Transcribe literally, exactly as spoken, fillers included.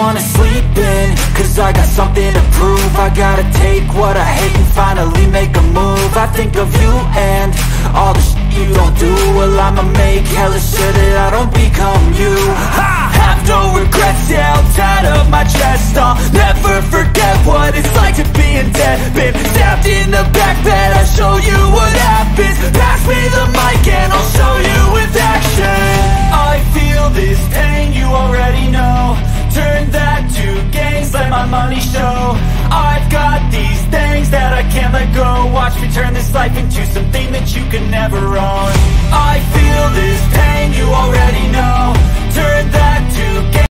wanna sleep in, cause I got something to prove. I gotta take what I hate and finally make a move. I think of you and all the shit you don't do. Well, I'ma make hella sure that I don't become you. I have no regrets, yeah, I'll tie up my chest. I'll never forget what it's like to be in debt. Been stabbed in the back bed, I'll show you what happens. Pass me the mic and I'll show you with action. I feel this pain, you already know. Turn that to gains, let my money show. I've got these things that I can't let go. Watch me turn this life into something that you can never own. I feel this pain, you already know.